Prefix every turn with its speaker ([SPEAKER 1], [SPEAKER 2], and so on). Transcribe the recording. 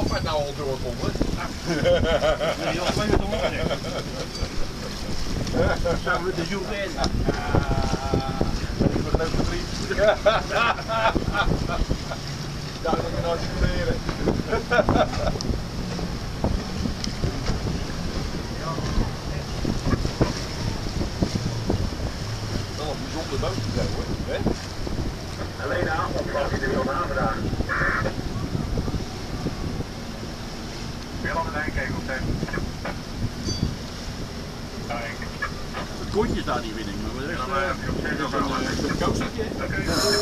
[SPEAKER 1] papa nou al doorkomen?
[SPEAKER 2] Nee, joh, 2 met de hond. Samen met de Juven.
[SPEAKER 1] Ik ben een grote vriend. Daar moet je nooit leren. Wel een bijzonder bootje zo hoor. Hè?
[SPEAKER 3] Alleen de avondvlag die er wil na vandaag. Willem en Enkegel zijn.
[SPEAKER 2] Het kontje staat hier weer, denk ik. Maar de rest is een coastertje.